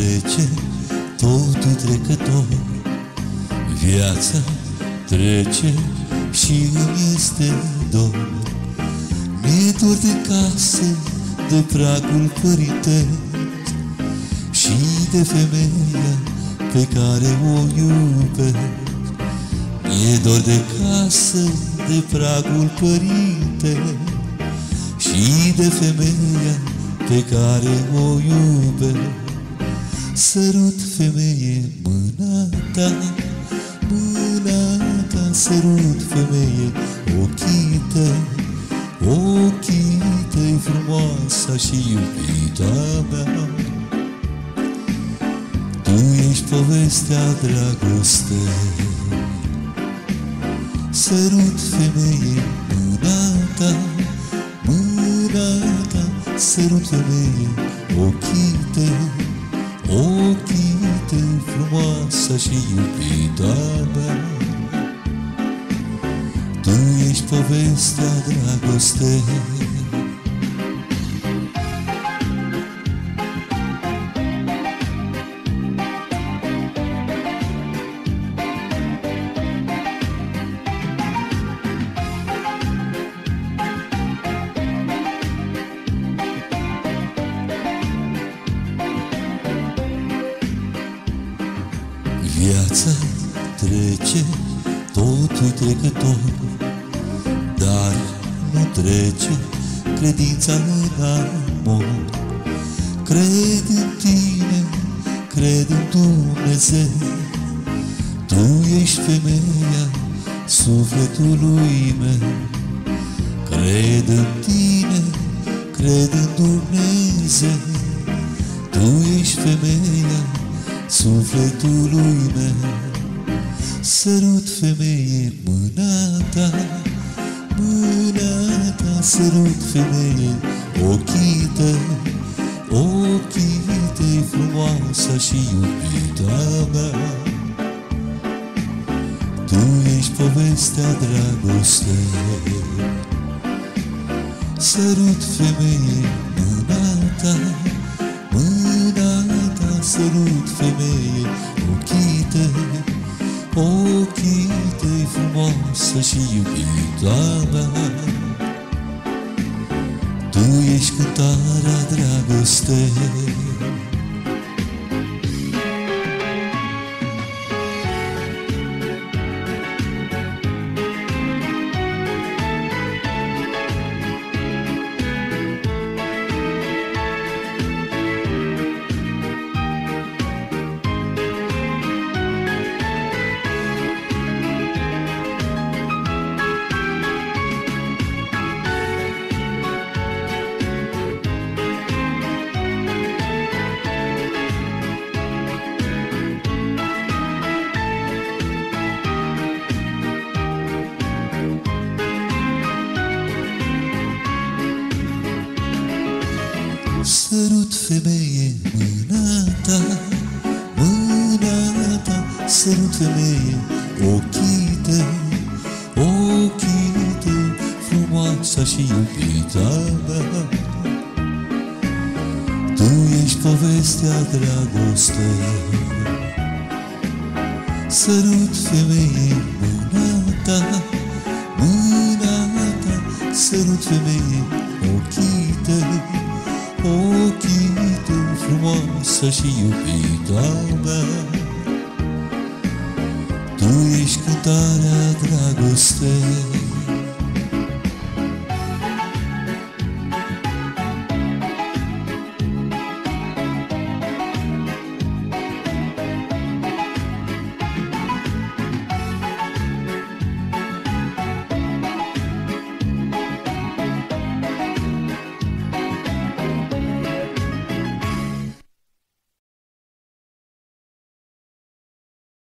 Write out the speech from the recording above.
trece, totul trecător. Viața trece și îmi este dor. Mi-e dor de casă, de pragul părintesc și de femeia pe care o iubesc. Mi-e dor de casă, de pragul părintesc și de femeia pe care o iubesc. Sărut, femeie, mâna ta, mâna ta, sărut, femeie, ochii tăi, ochii tăi, frumoasa și iubita mea. Tu ești povestea dragostei. Sărut, femeie, mâna ta, mâna ta, sărut, femeie, ochii tăi, ochii tăi, frumoasa și iubita mea. Tu ești povestea dragostei. Viața trece, totul trecător, dar nu trece credința în amor. Cred în tine, cred în Dumnezeu, tu ești femeia sufletului meu. Cred în tine, cred în Dumnezeu, tu ești femeia sufletului meu. Sărut, femeie, mâna ta, mâna ta, sărut, femeie, ochii tăi, ochii tăi, frumoasa și iubita mea. Tu ești povestea dragostei. Sărut, femeie, mâna ta, mâna ta, sărut, femeie, ochii tăi, ochii tăi, frumoasă și iubita mea. Tu ești cântarea dragostei. Sărut, femeie, mâna ta, mâna ta, sărut, femeie, ochii tăi, ochii tăi, frumoasa și iubita mea. Tu ești povestea dragostei. Sărut, femeie, mâna ta, mâna ta, sărut, femeie, ochii tăi, ochii tăi, frumoasă și iubita mea. Tu ești cântarea dragostei.